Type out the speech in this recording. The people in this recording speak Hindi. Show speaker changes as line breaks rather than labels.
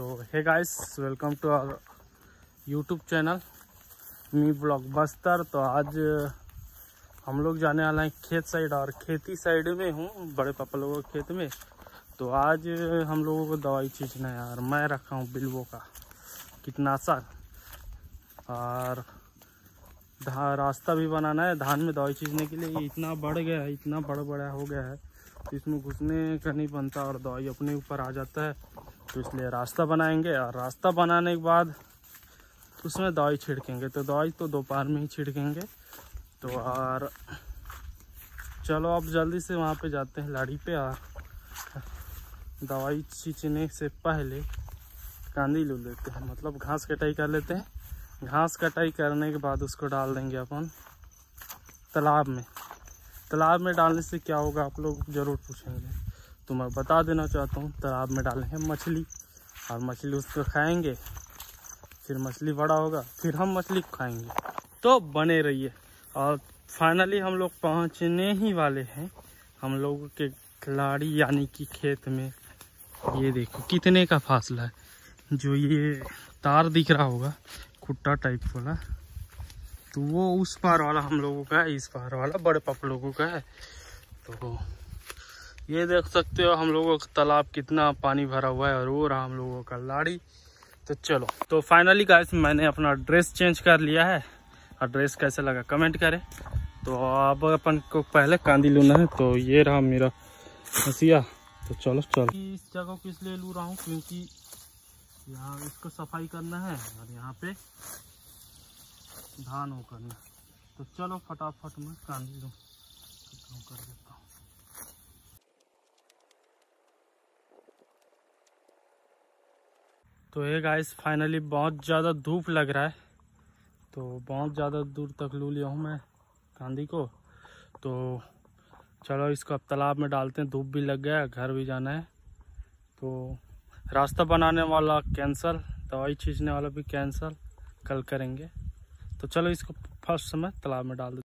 तो hey guys, welcome to our YouTube channel me Blockbuster. तो आज हम लोग जाने वाला है खेत साइड, और खेती साइड में हूँ, बड़े पापा लोगों के खेत में। तो आज हम लोगों को दवाई छींचना है यार। मैं रखा हूँ बिल्वो का कीटनाशक, और रास्ता भी बनाना है धान में दवाई छींचने के लिए। ये इतना बढ़ गया है, इतना बड़ा हो गया है, तो इसमें घुसने का नहीं बनता और दवाई अपने ऊपर आ जाता है। तो इसलिए रास्ता बनाएंगे, और रास्ता बनाने के बाद उसमें दवाई छिड़केंगे। तो दवाई तो दोपहर में ही छिड़केंगे। तो और चलो अब जल्दी से वहाँ पे जाते हैं लाड़ी पे, और दवाई छींचने से पहले कांदी ले लेते हैं, मतलब घास कटाई कर लेते हैं। घास कटाई करने के बाद उसको डाल देंगे अपन तालाब में। तालाब में डालने से क्या होगा आप लोग ज़रूर पूछेंगे, तो मैं बता देना चाहता हूँ। तालाब में डालेंगे मछली, और मछली उसको खाएंगे, फिर मछली बड़ा होगा, फिर हम मछली को खाएंगे। तो बने रहिए। और फाइनली हम लोग पहुँचने ही वाले हैं हम लोगों के लाड़ी यानी कि खेत में। ये देखो कितने का फासला है, जो ये तार दिख रहा होगा खुट्टा टाइप वाला, तो वो उस पार वाला हम लोगों का है, इस पार वाला बड़े पापा लोगों का है। तो ये देख सकते हो हम लोगों का तालाब कितना पानी भरा हुआ है, और वो रहा हम लोगों का लाड़ी। तो चलो, तो फाइनली गाइस मैंने अपना ड्रेस चेंज कर लिया है, और ड्रेस कैसे लगा कमेंट करें। तो अब अपन को पहले कांदी लूना है। तो ये रहा मेरा हसिया। तो चलो इस जगह को इसलिए लू रहा हूँ क्योंकि यहाँ इसको सफाई करना है, और यहाँ पे धान हो करना। तो चलो फटाफट में कांदी लूँ कर देता हूँ। तो ये गाइस फाइनली बहुत ज़्यादा धूप लग रहा है, तो बहुत ज़्यादा दूर तक लू लिया हूँ मैं कांदी को। तो चलो इसको अब तालाब में डालते हैं, धूप भी लग गया है, घर भी जाना है। तो रास्ता बनाने वाला कैंसल, दवाई छींचने वाला भी कैंसल, कल करेंगे। तो चलो इसको फर्स्ट समय तालाब में डाल देते हैं।